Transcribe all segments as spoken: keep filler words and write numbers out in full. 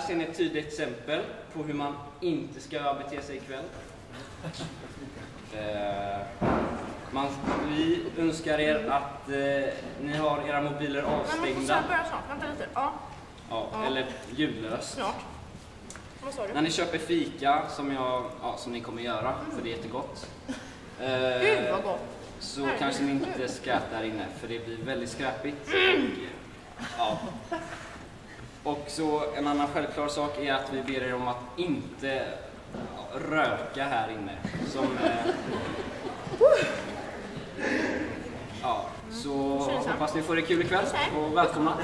ser ni ett tydligt exempel på hur man inte ska bete sig ikväll. Eh, man, vi önskar er att eh, ni har era mobiler avstängda. Men börja snart, vänta lite. Ja. Ja, ja. Eller ljudlöst. Snart. Vad sa du? När ni köper fika, som, jag, ja, som ni kommer göra, mm. för det är jättegott. Eh, Gud vad gott. Så Nej. kanske ni inte ska äta där inne, för det blir väldigt skräpigt. Mm. Ja. Och så en annan självklar sak är att vi ber er om att inte röka här inne. Som, eh, ja, så hoppas ni får det kul ikväll och välkomna.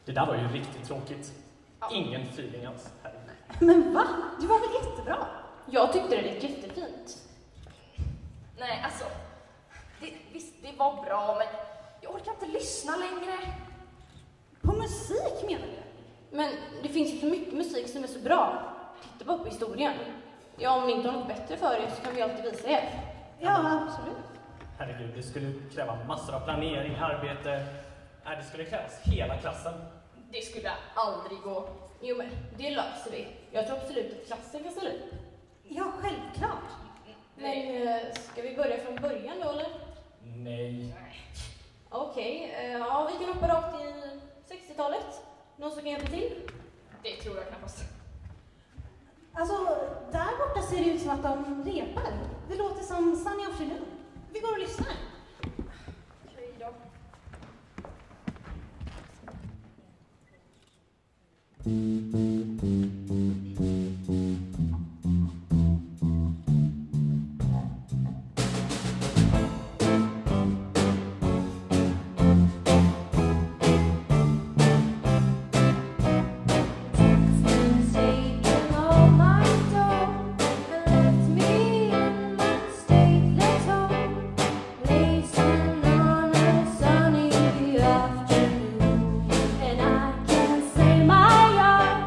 Det där var ju riktigt tråkigt. Ingen feeling alls. Här. Men va? Det var väl jättebra? Jag tyckte det lät jättefint. Nej, alltså. Det, visst, det var bra, men jag orkar inte lyssna längre. På musik menar du? Men det finns ju så mycket musik som är så bra. Titta bara på historien. Ja, om ni inte har något bättre för er så kan vi alltid visa er. Ja, absolut. Herregud, det skulle kräva massor av planering, arbete. Nej, det skulle krävas hela klassen. Det skulle aldrig gå. Jo, men det löser vi. Jag tror absolut att klassen kan ställa upp. Ja, självklart. Men eh, ska vi börja från början då, eller? Nej. Okej, okay, uh, ja, vi kan hoppa rakt i sextiotalet. Någon som kan hjälpa till? Det tror jag knappast. Alltså, där borta ser det ut som att de repar. Det låter som Sunny Afternoon. Vi går och lyssnar. Okej då. Say my yard.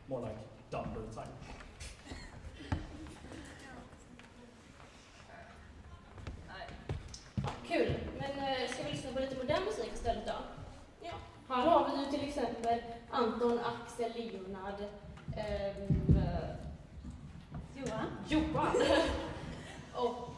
More like dumber time. Kul, men eh, ska vi lyssna på lite modern musik istället då? Ja. Här har vi ju till exempel Anton, Axel, Leonard, ehm, eh, Johan. Johan och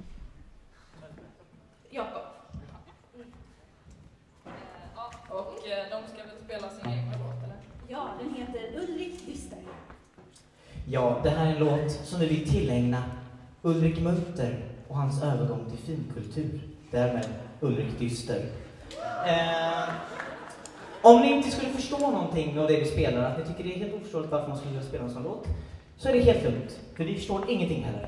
Jakob. Eh, Ja, och eh, de ska väl spela sin egen låt, eller? Ja, den heter Ulrik Dyster. Ja, det här är en låt som vi vill tillägna Ulrik Munter och hans övergång till finkultur. Därmed Ulrik Dyster. Eh, om ni inte skulle förstå någonting av det vi spelar, att ni tycker det är helt oförståeligt varför man skulle vilja spela en sån låt, så är det helt lugnt. För vi förstår ingenting heller.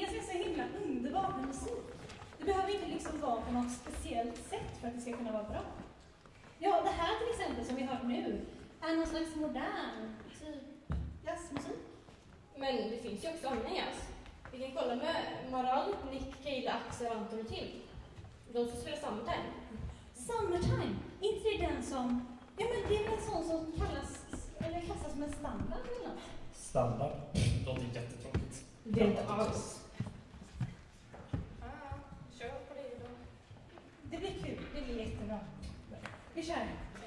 ganska så himla underbart med musik. Det behöver inte liksom vara på något speciellt sätt för att det ska kunna vara bra. Ja, det här till exempel som vi hört nu är någon slags modern typ jazzmusik. Men det finns ju också annan jazz. Vi kan kolla med Maral, Nick, Keila, Axel, Anton och Tim. De som spelar Summertime. Summertime? Inte det den som... Ja, men det är väl en sån som kallas, eller klassas som en standard eller något? Standard? Det låter jättetråkigt. Det är inte alls. Ah, kör på det då. Det blir kul, det blir jättebra. Vi kör.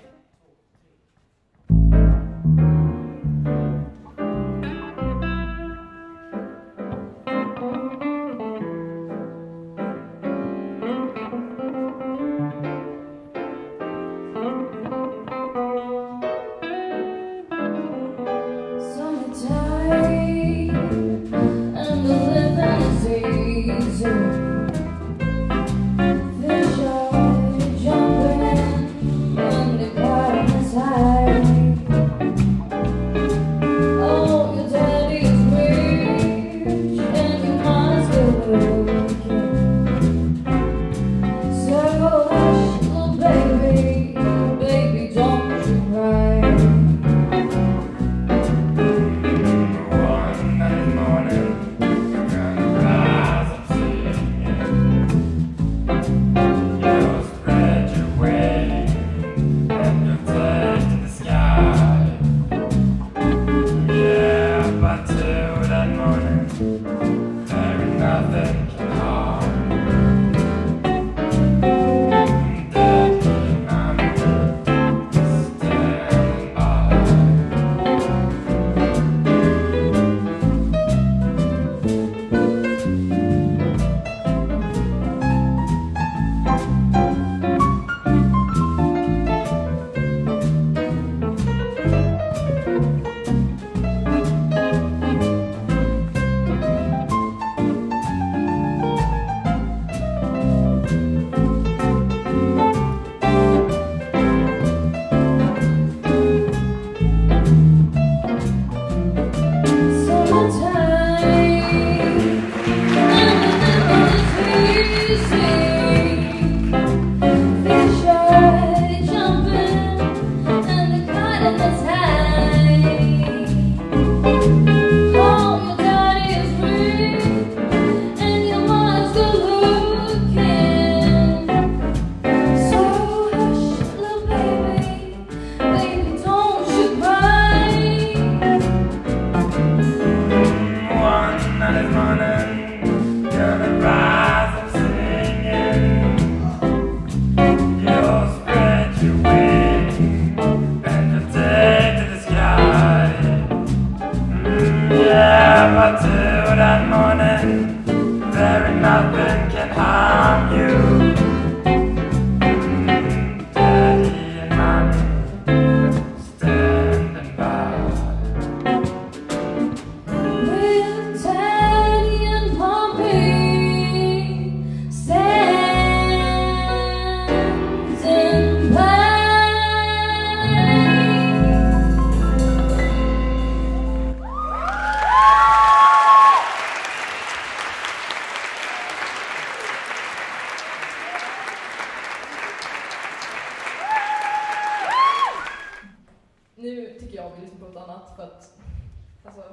Nu tycker jag vi lyssnar på något annat för att alltså,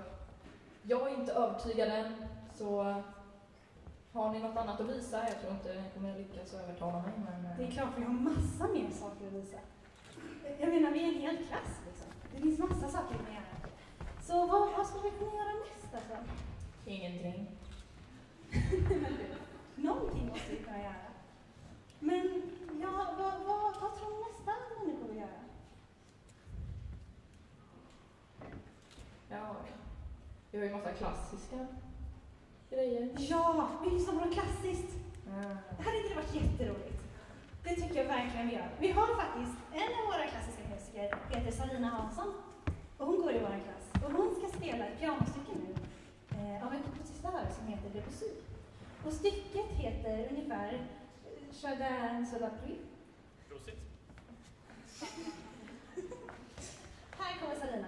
jag är inte övertygad än, så har ni något annat att visa? Jag tror inte ni kommer att lyckas övertala mig. Men... Det är klart vi har massa mer saker att visa. Jag menar, vi är en hel klass liksom. Det finns massa saker att göra. Så vad, vad ska vi kunna göra nästa alltså? Ingenting. Någonting måste vi kunna göra. Men ja, vad, vad, vad tror ni nästa människa vill göra? Ja, vi har ju massa klassiska grejer. Ja, vi lyssnar på något klassiskt. Mm. Det hade inte varit jätteroligt. Det tycker jag verkligen vi gör. Vi har faktiskt en av våra klassiska musiker, heter Salina Hansson. Och hon går i vår klass. Och hon ska spela ett pianostycke nu eh, av en kompositör som heter Debussy. Och stycket heter ungefär Chardin sur la pluie. Prosit. Här kommer Salina.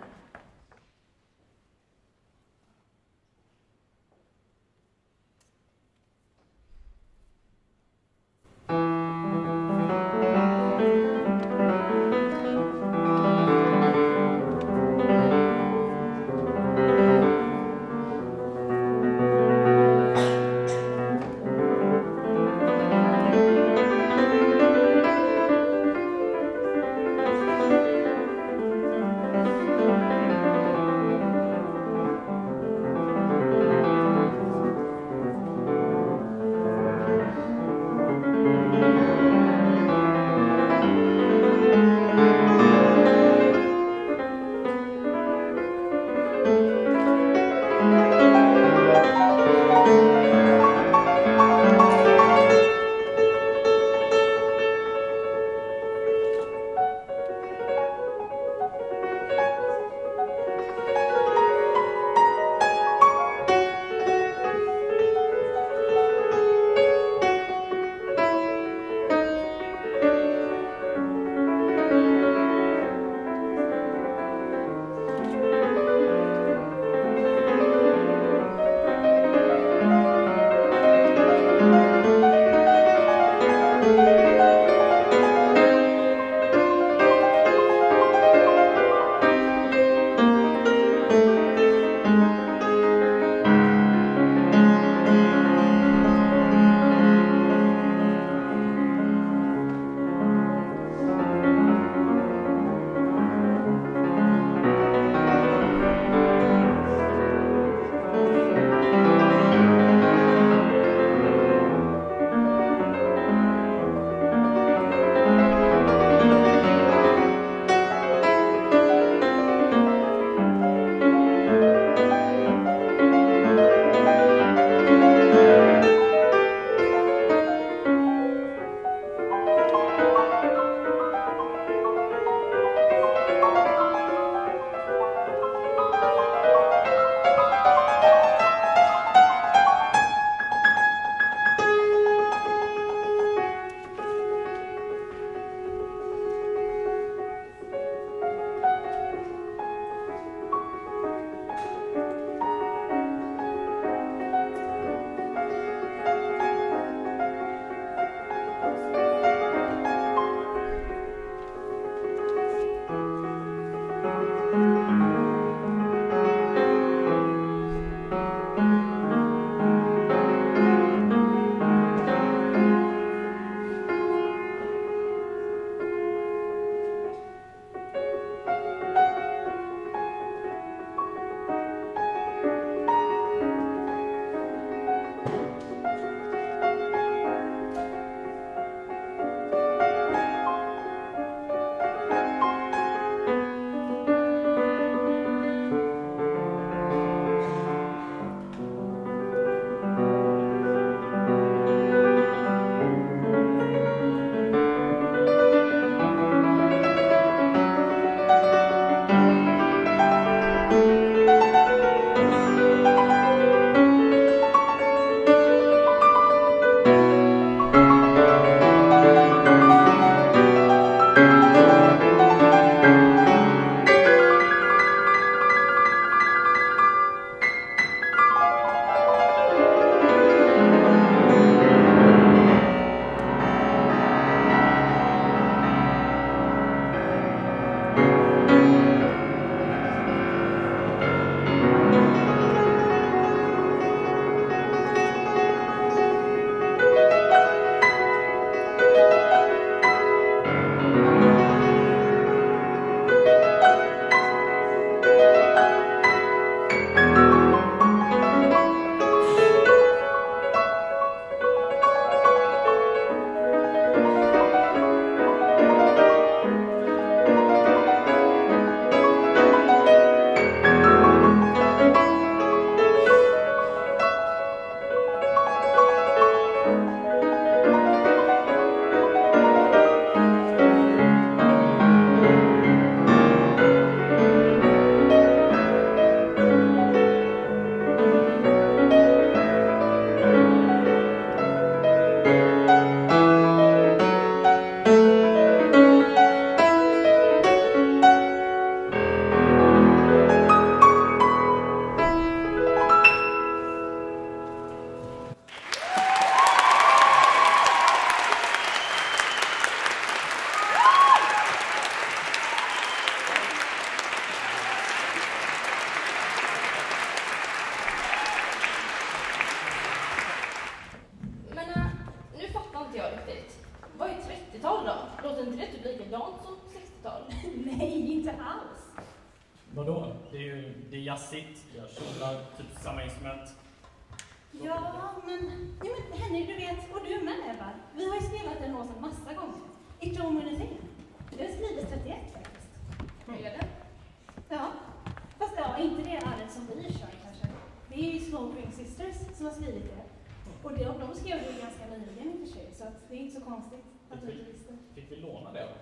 låter inte det typ likadant som sextiotal? Nej, inte alls. Vadå? Det är ju det är jazzigt, jag kjolar, typ samma instrument. Ja, men, ja, men Henrik, du vet, och du med Eva, vi har ju spelat den låten massa gånger. It Don't Mean a Thing. Det har skrivits trettioett faktiskt. Hur är det? Ja, fast ja, inte det arret som vi kör kanske. Det är ju Smoking Sisters som har skrivit det. Och det, de skrev det ganska nyligen i och för sig, så att det är inte så konstigt att du inte visste. Fick vi låna det?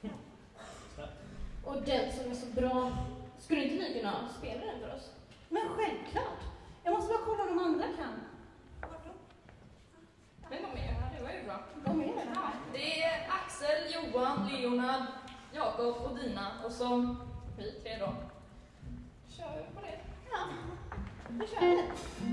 Och den som är så bra, skulle inte ni kunna spela den för oss? Men självklart! Jag måste bara kolla om de andra kan. Men de är här, det var ju bra. De är det här. Det är Axel, Johan, Leonard, Jakob och Dina. Och så vi tre då. Kör vi på det? Ja, då kör vi.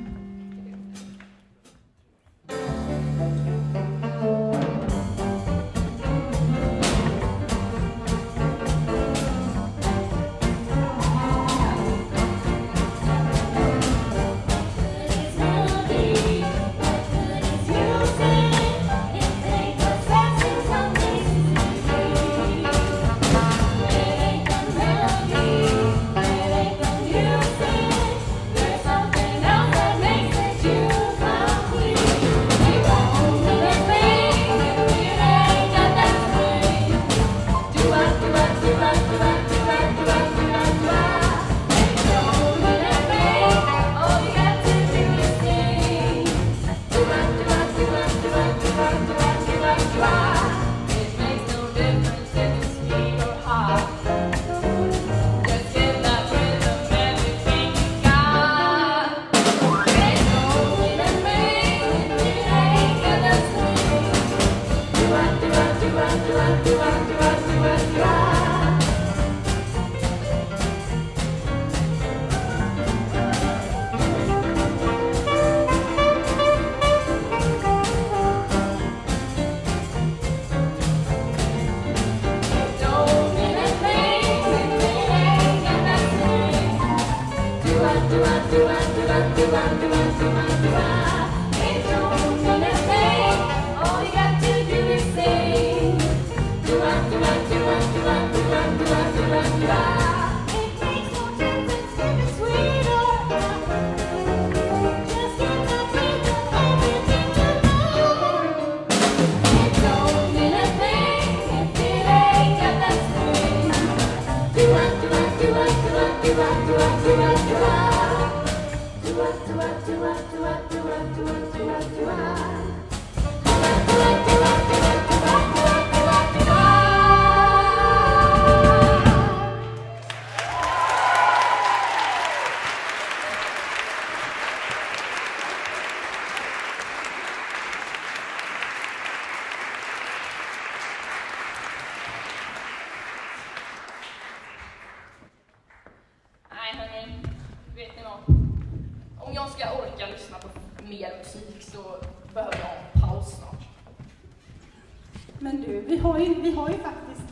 Men du, vi har ju, vi har ju faktiskt,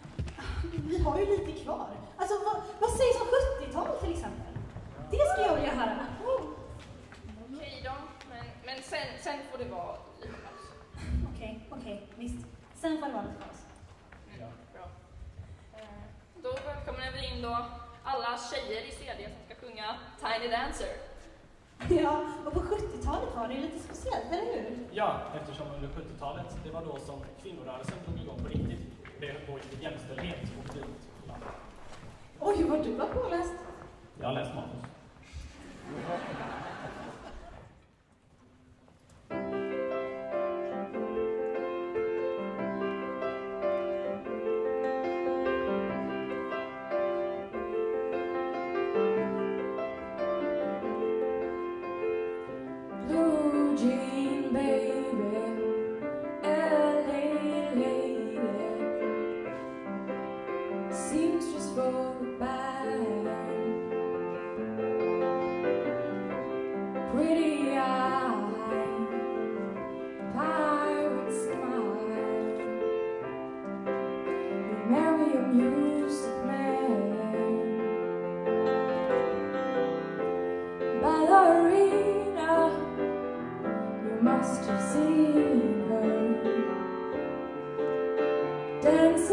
vi har ju lite kvar. Alltså vad, vad sägs om sjuttiotal till exempel? Det ska jag vilja höra. Okej då, men, men sen, sen får det vara lite paus. Okej, okej, visst. Sen får det vara lite paus. Mm, bra. Eh, då välkomnar vi in då alla tjejer i C D som ska sjunga Tiny Dancer. Ja, och på sjuttiotalet var det ju lite speciellt, eller hur? Ja, eftersom under sjuttiotalet, det var då som kvinnorörelsen drog igång på riktigt. Det höll på i jämställdhet och dit. Oj, vad du var påläst. Jag har läst manus. Dance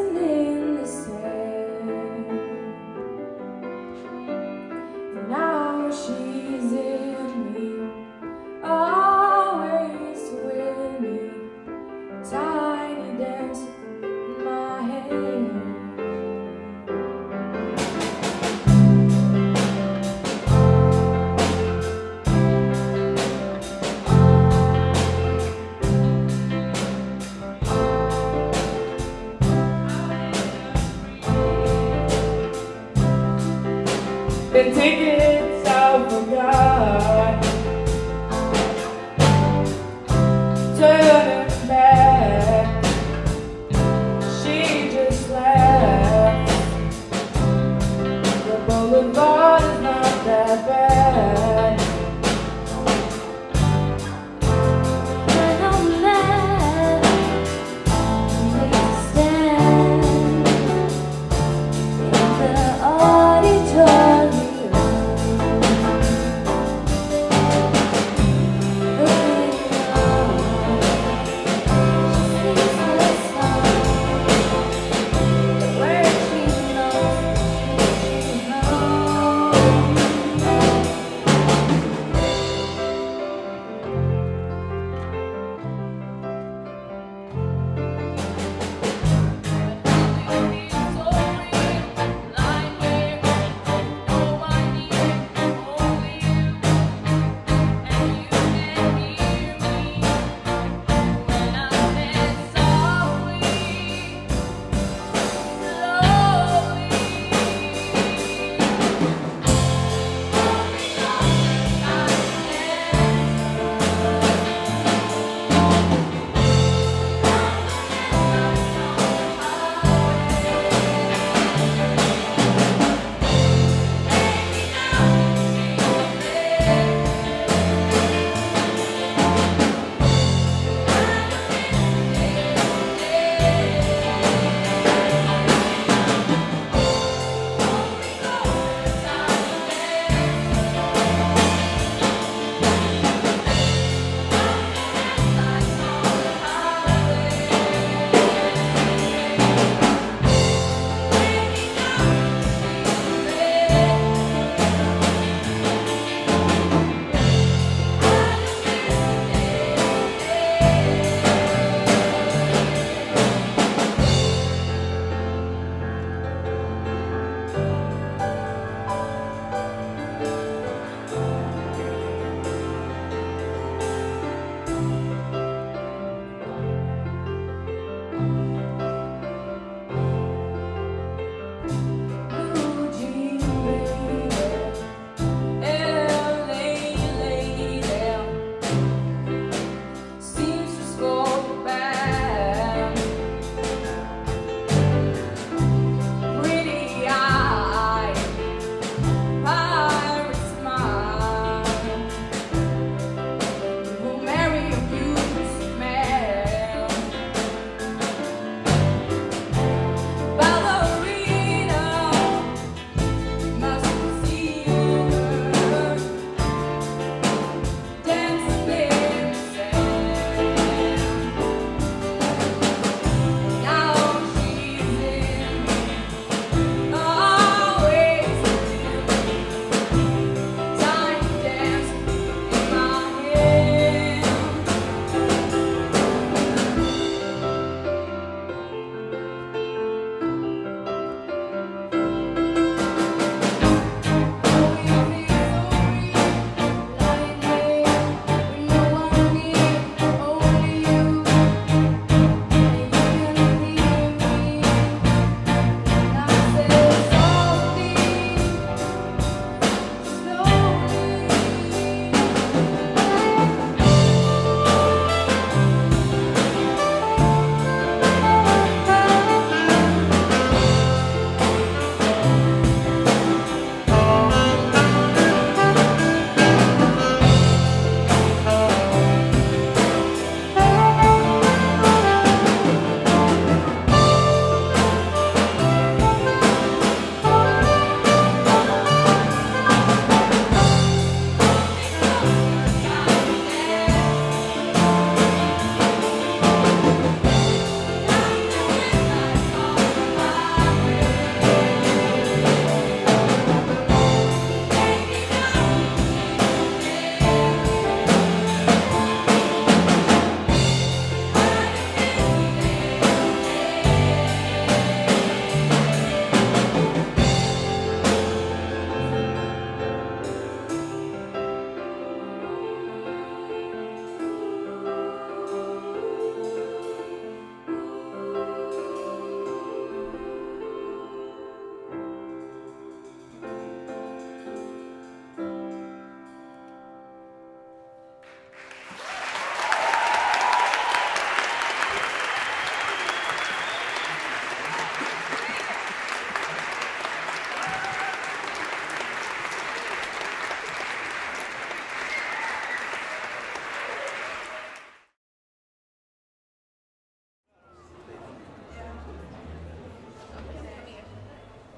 the tickets I forgot. Turning back, she just laughed. The boulevard is not that bad. When I'm left, make a stand in the auditorium.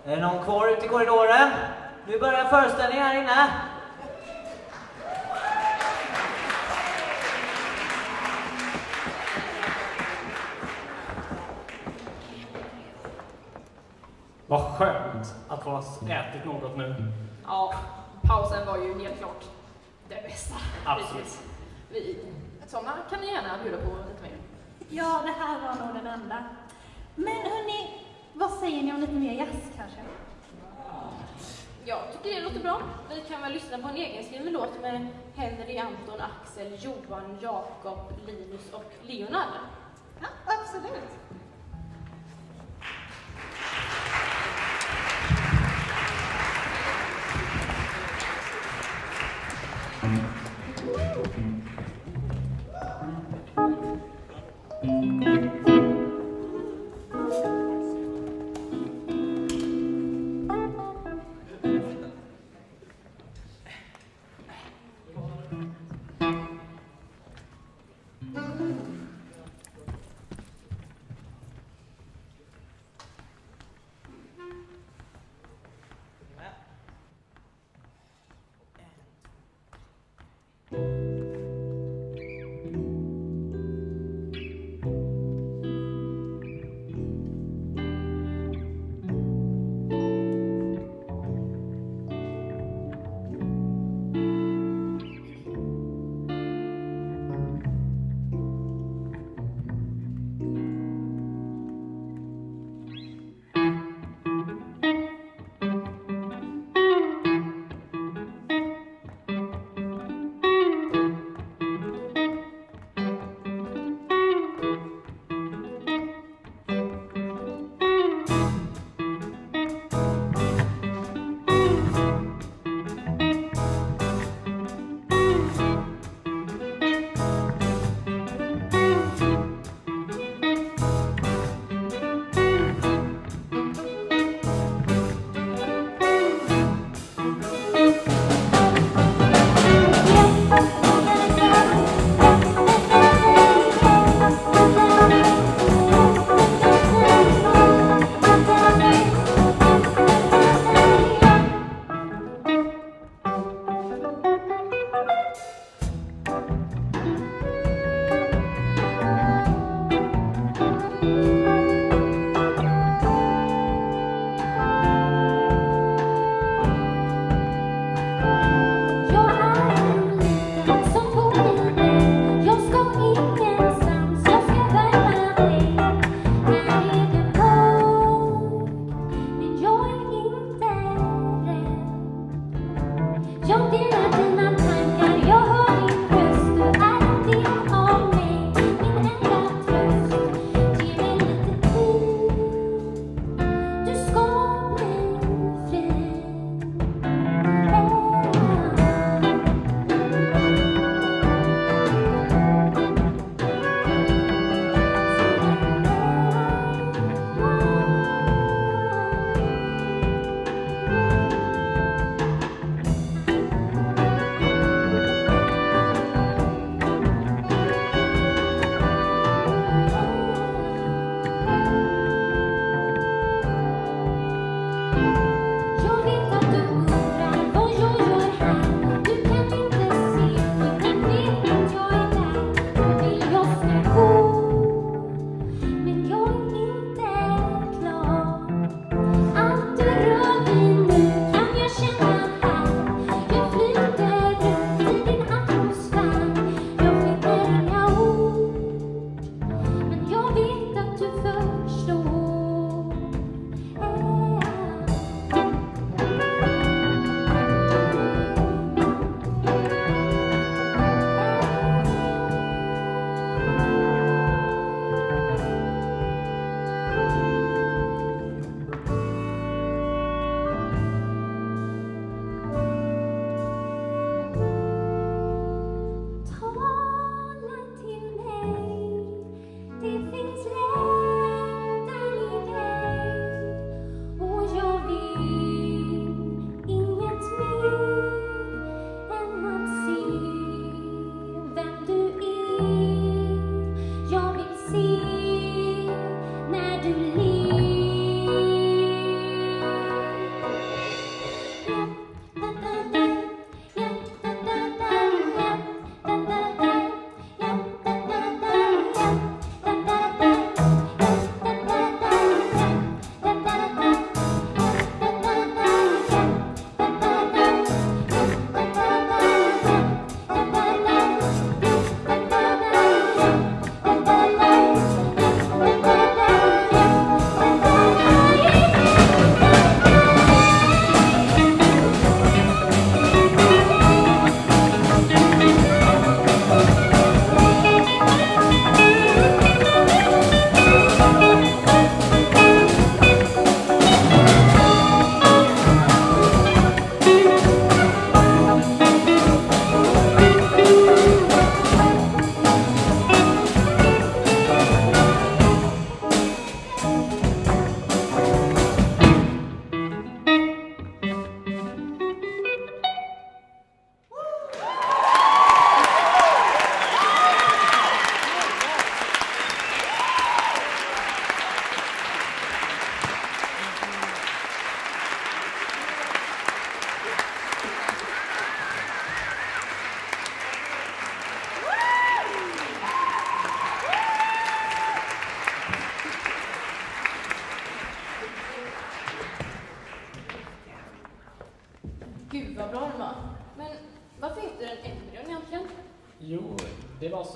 Är det någon kvar ute i korridoren? Nu börjar föreställningen här inne. Vad skönt att få ha ätit något nu. Ja, pausen var ju helt klart det bästa. Absolut. Vi, sådana kan ni gärna bjuda på lite mer. Ja, det här var nog den enda. Men hörni, vad säger ni om lite mer jazz kanske? Jag tycker det låter bra. Vi kan väl lyssna på en egenskriven låt med Henry, Anton, Axel, Johan, Jakob, Linus och Leonard. Ja, absolut.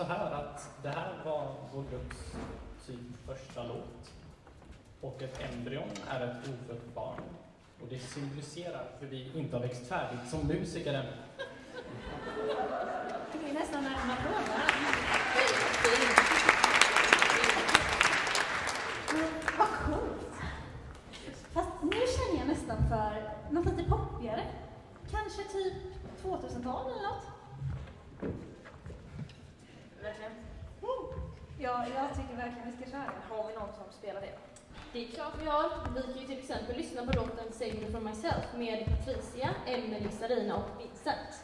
här att det här var vår grupps typ första låt. Och ett embryon är ett ofött barn. Och det symboliserar hur vi inte har växt färdigt som musiker än. Det är nästan en applåd. Vad coolt! Fast nu känner jag nästan för något lite poppigare. Kanske typ tvåtusental eller något. Verkligen. Mm. Ja, jag tycker verkligen vi ska köra. Har vi någon som spelar det? Det är klart vi har. Vi kan ju till exempel lyssna på låten Save Me From Myself med Patricia, Emelie, Sarina och Vincent.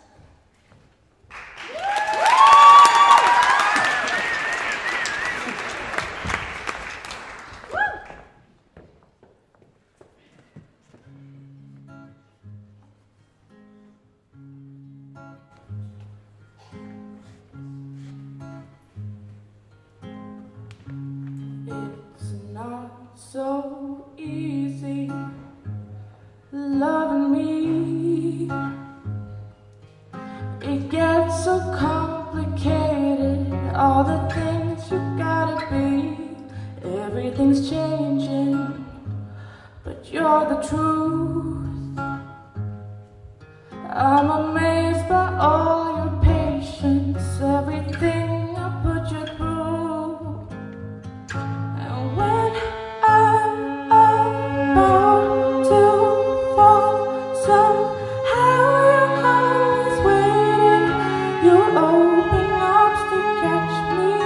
It's not so easy loving me. It gets so complicated, all the things you gotta be. Everything's changing, but you're the truth. I'm amazed by all your patience, everything I put you through. And when I'm about to fall, somehow you're always waiting. You open arms to catch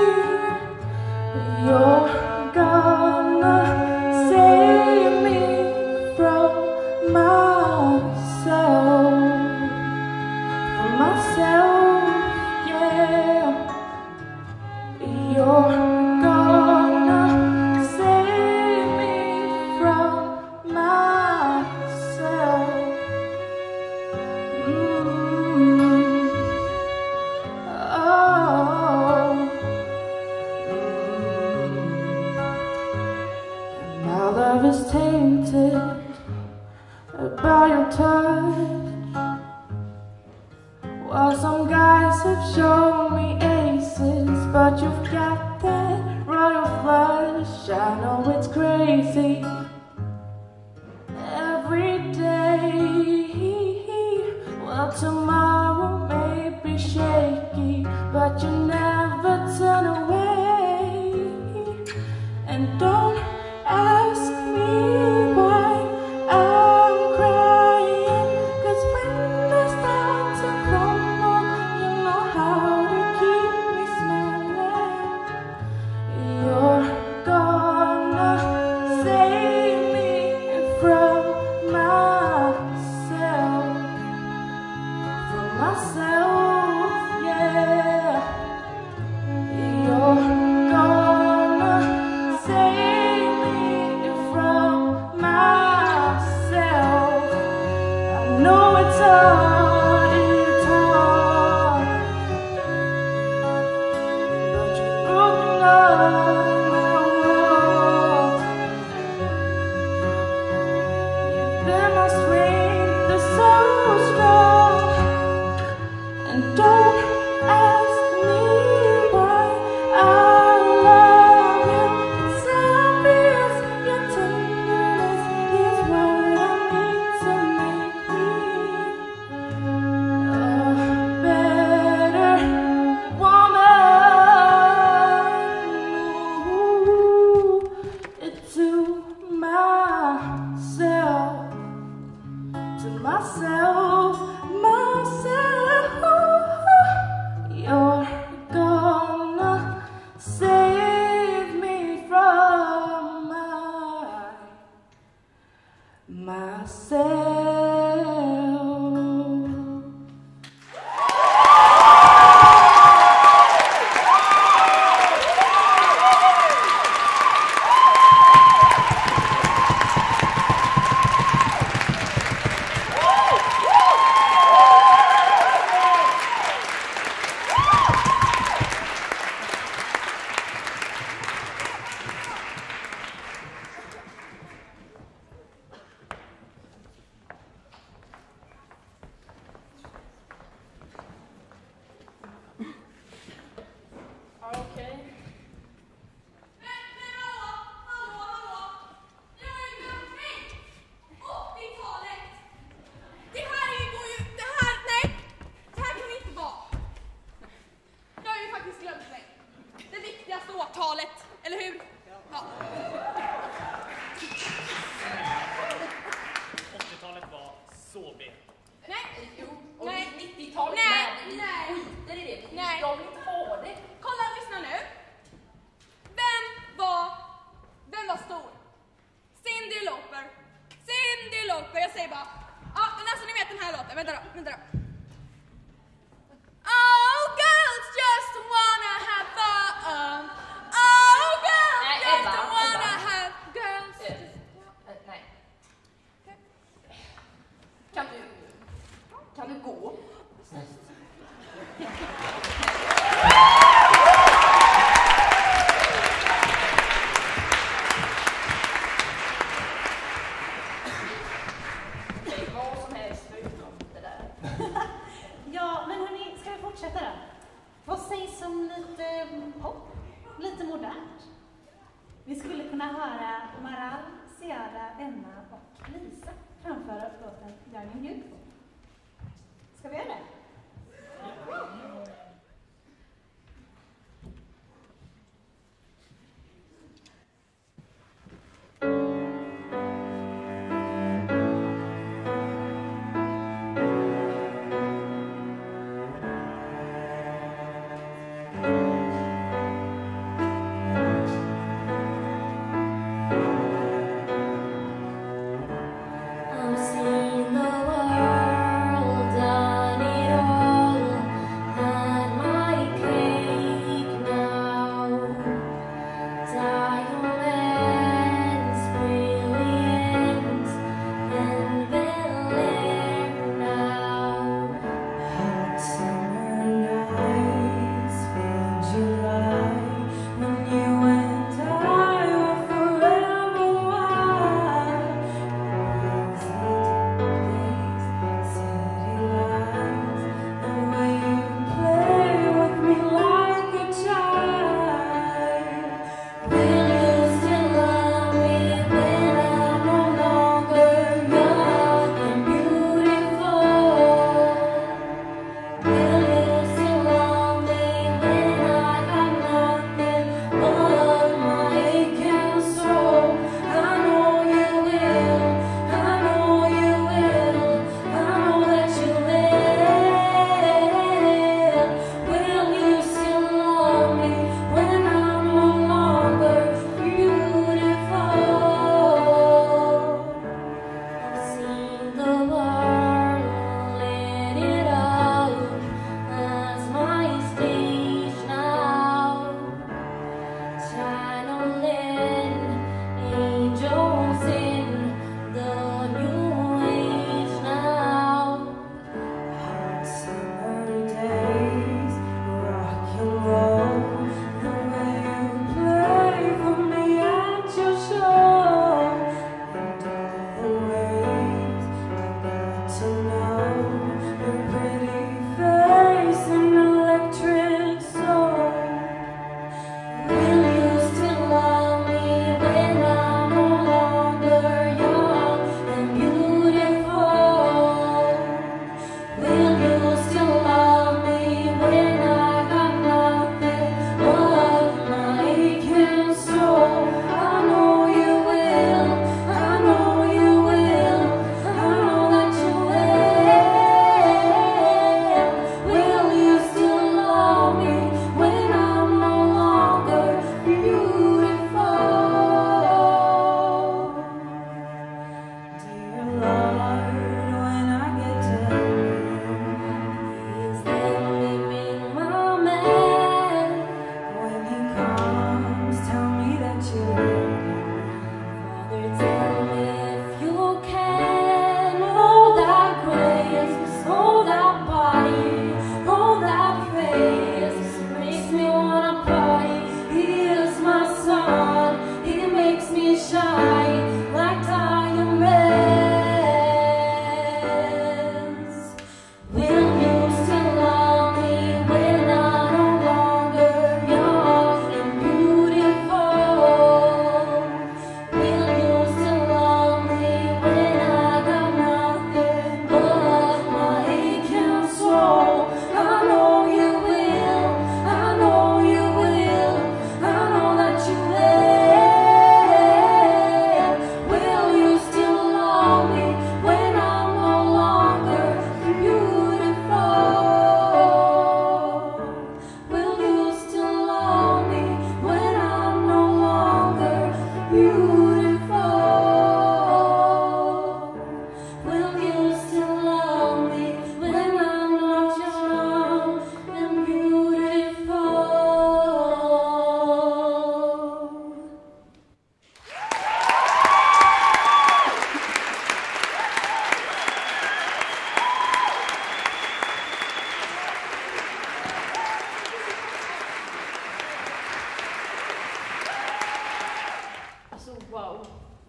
me. You're gonna save me from myself, from myself, yeah. You're gonna save me from myself. Mm. Oh. Mm. My love is tainted by your touch. Well, some guys have shown me aces, but you've got that royal flush. I know it's crazy every day. Well, tomorrow may be shaky, but you never turn away. And don't ask me why I'm crying, 'cause when I start to crumble, you know how to keep me smiling. You're gonna save me from myself, from myself, yeah. You're gonna save me from myself. I know it's hard, it's hard, but you've broken all my walls. You've been my strength, that's so strong. And don't ask me why I love you. It's obvious your tenderness is what I need to make me a better woman. åttiotalet, eller hur? Ja. åttiotalet var så B. Nej. Jo, och Nej. nittiotalet Nej, med. Vi nej. skiter i det. Vi- Nej. Jag vill inte ha det. Kolla, lyssna nu. Vem var, vem var stor? Cyndi Lauper. Cyndi Lauper, jag säger bara. Ja, men alltså ni vet den här låten. Vänta då, vänta då. Oh, girls just wanna have fun. Oh, girls Nej, just Ebba, wanna Ebba. have girls. Eh, eh, Nej. Kan du... Kan du gå? Det är vad som helst förutom det där. Ja, men hörni, ska vi fortsätta då? Vad sägs om lite mm, pop? Lite modernt? Vi skulle kunna höra Maral, Ciara, Emma och Lisa framföra låten Young and Beautiful. Ska vi göra det? I'm seeing the world, I need a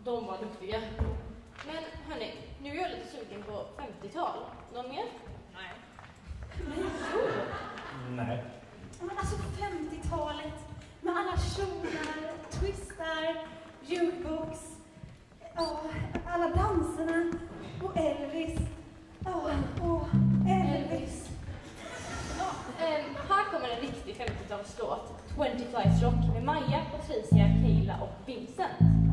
de var duktiga. Men hörni, nu är jag lite sugen på femtiotal. Någon mer? Nej. Nej. Men alltså femtiotalet med alla kjolar, twistar, jukebox, ja, alla danserna och Elvis. Ja, och Elvis. Ja, eh, här kommer en riktig femtiotalslåt. twenty Flights Rock med Maja, Patricia, Kayla och Vincent.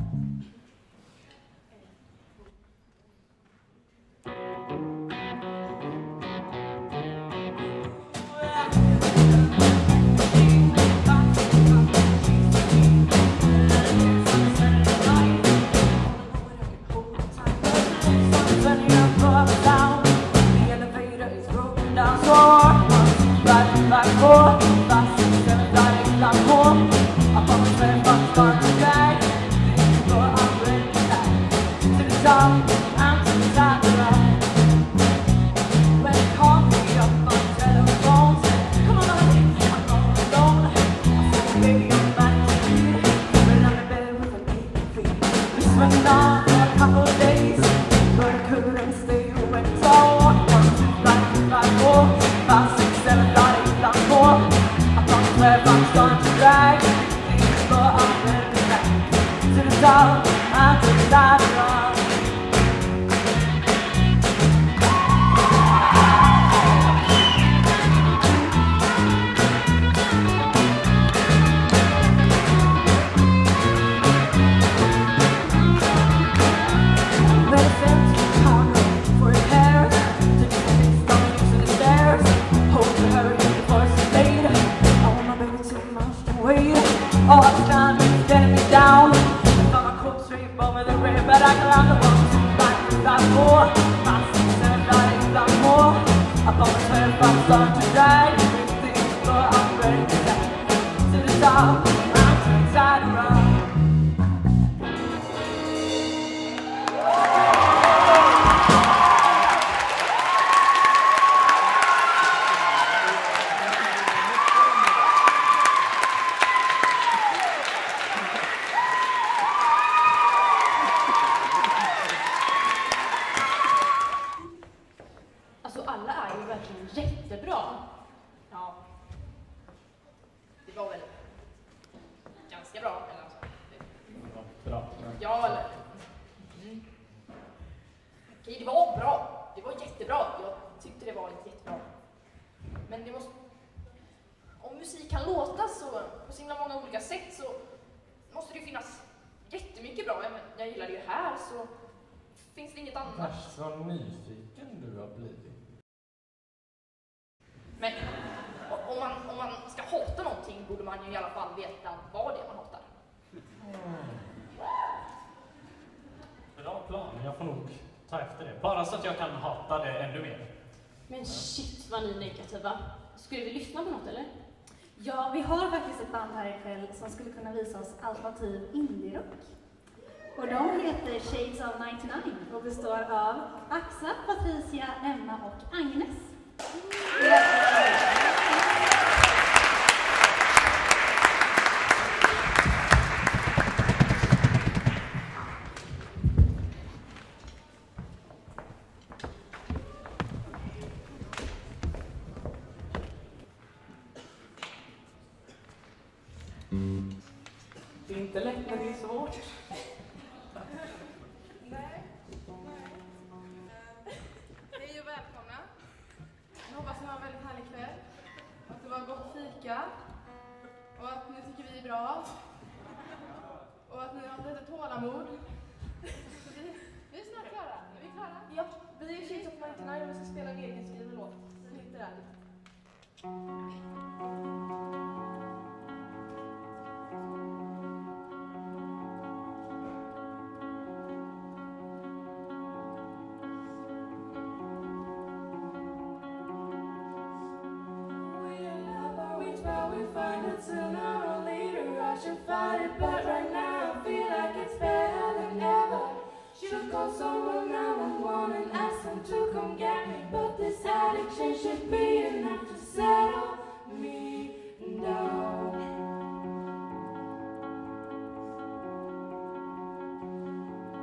Men shit vad ni är negativa. Skulle vi lyssna på något eller? Ja, vi har faktiskt ett band här ikväll som skulle kunna visa oss alternativ indie-rock. Och de heter Shades of nittionio och består av Axa, Patricia, Emma och Agnes. Det är inte lätt när det är svårt. Nej. Hej och välkomna. Jag hoppas ni har en väldigt härlig kväll. Att det var gott fika. Och att ni tycker vi är bra. Och att ni har lite tålamod. Så vi, vi är snart klara. Är vi klara? Ja, vi är Shades of nittionio och vi ska spela en egen skriven låt. Den heter det. Sooner or later I should fight it, but right now I feel like it's better than ever. Should call someone nine one one and ask them to come get me, but this addiction should be enough to settle me down.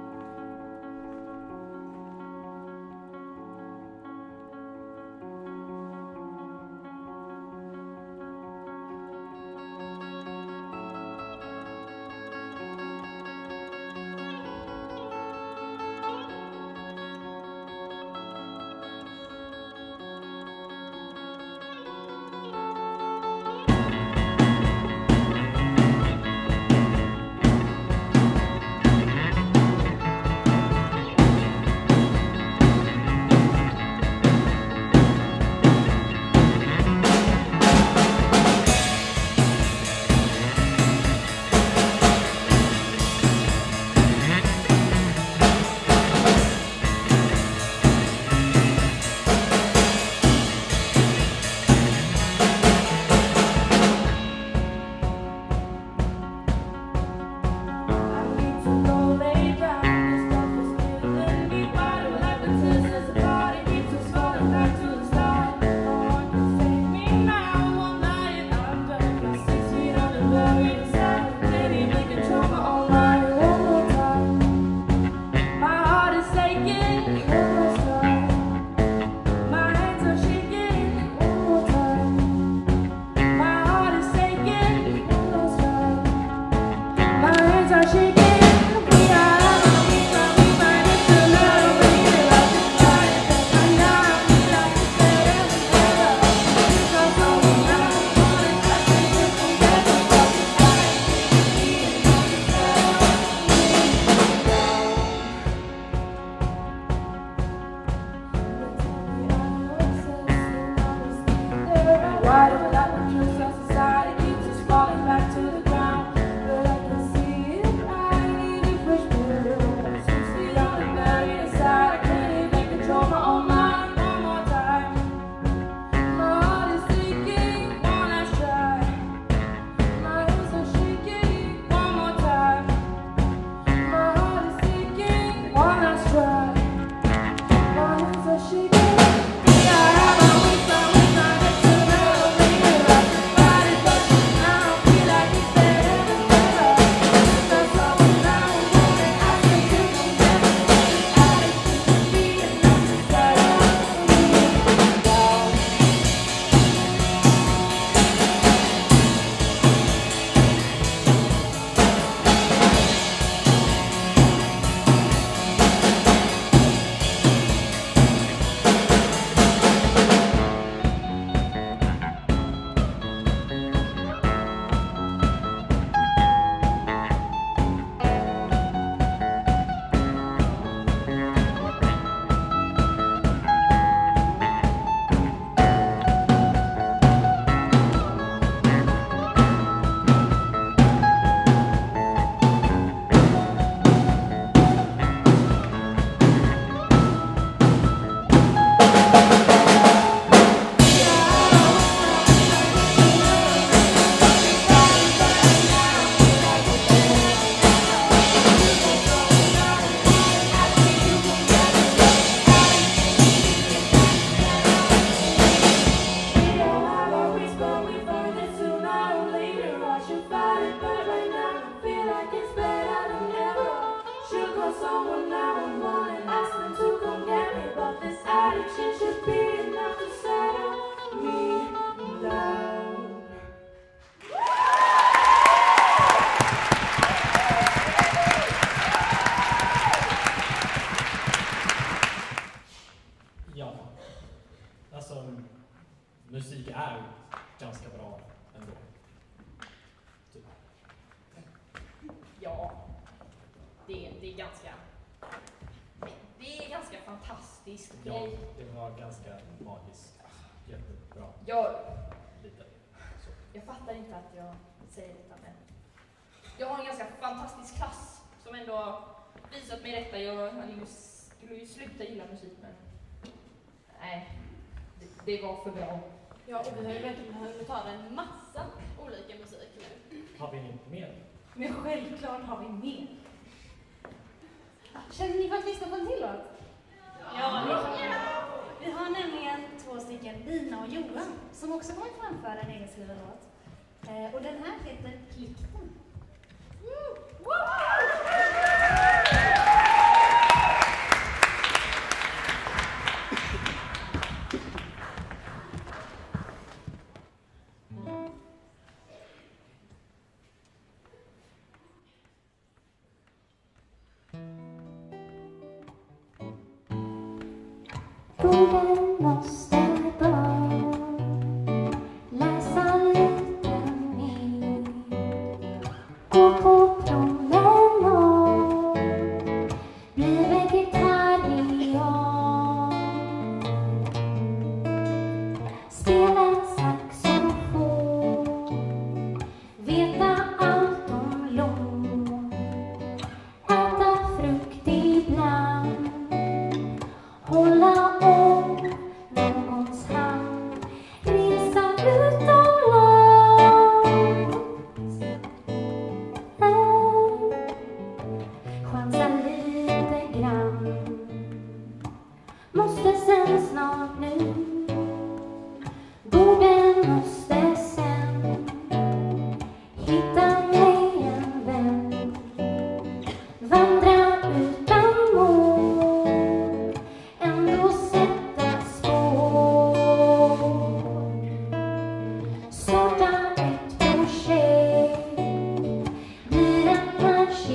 musik är ganska bra ändå. Typ. Ja, det, det är ganska det är ganska fantastiskt. Ja, det var ganska magiskt. Jättebra. Jag, Lite. Så. jag fattar inte att jag säger detta, men jag har en ganska fantastisk klass som ändå har visat mig detta. Jag hade ju, skulle ju sluta gilla musik, men nej, det, det var för bra. Ja, och vi har ju verkligen hunnit ta en massa olika musik nu. Har vi inte mer? Men självklart har vi mer. Känner ni för att lyssna på en till låt? Ja. Ja. Vi har nämligen två stycken, Lina och Johan, som också kommer framföra en egen skriven låt. Eh, och den här heter Plikten. Borden måste börja läsa lite mer. Gå på promenad, bli vegetarian. Spela saxofon, veta allt om lån. Äta frukt ibland, hålla om någons hand, resa utomlands, chansa lite grann. Måste sen snart nu, borden måste sen hitta mig en vän, vandra utan mål, ändå sätta spår. Starta ett projekt, blir en maskinist,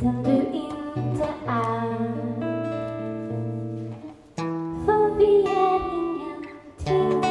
den du inte är. För vi är ingenting.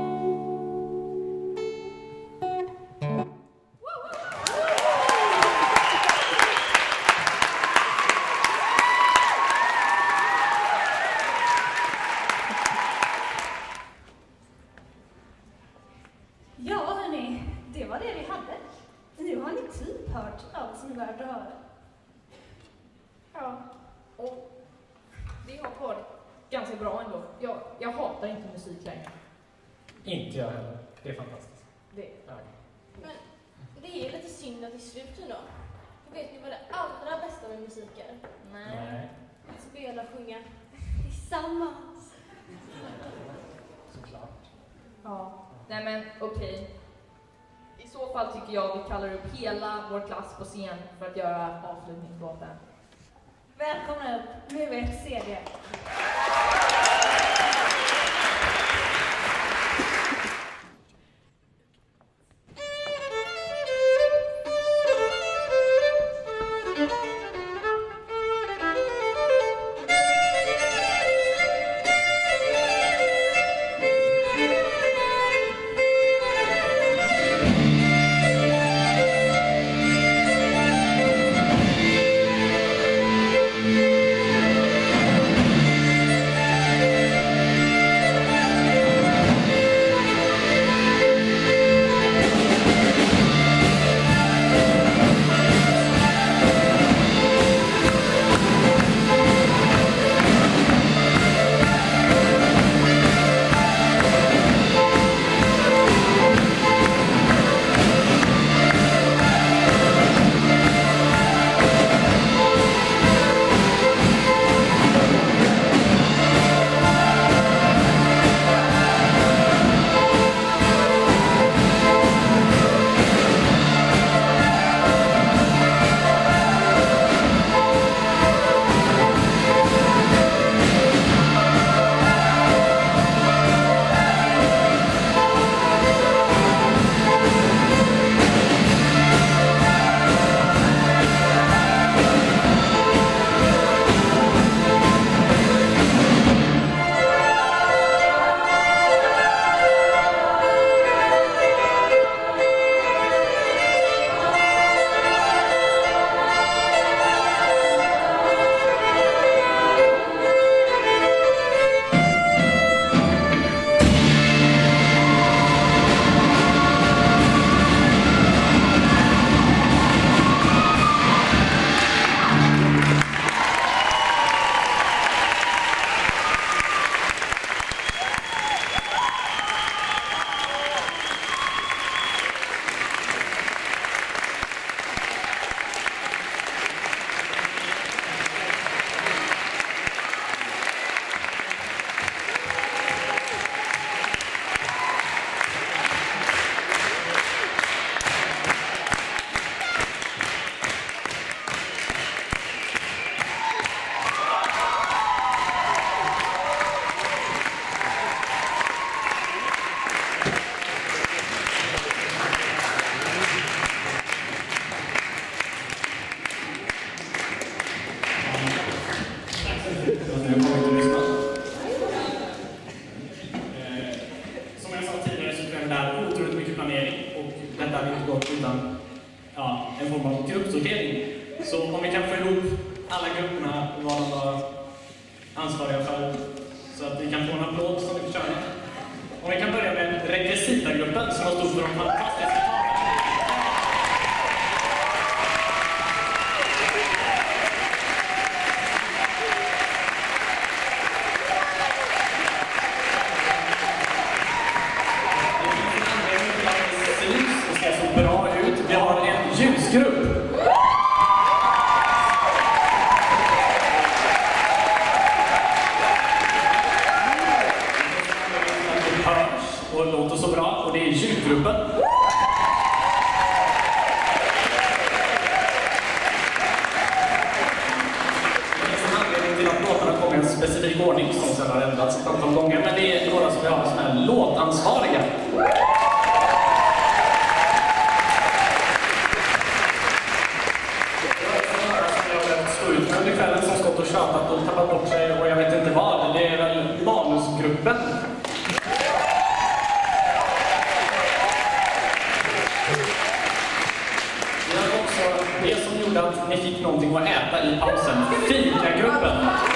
Ja, hörni, det var det vi hade. Nu har ni typ hört allt som är värt att höra. Ja, och det har varit ganska bra ändå. Jag, jag hatar inte musik längre. Inte jag heller. Det är fantastiskt. Det. Ja. Men det är lite synd att det är slut nu då. För vet ni vad det allra bästa med musik är? Nej. Att spela och sjunga tillsammans. Såklart. Ja, nej men okej. I så fall tycker jag vi kallar upp hela vår klass på scen för att göra avslutningslåten. Välkomna upp, nu vet C D. specifik ordning som sedan har ändrats ett antal gånger, men det är några som vi har som är låtansvariga. få äta i pausen. Fikagruppen!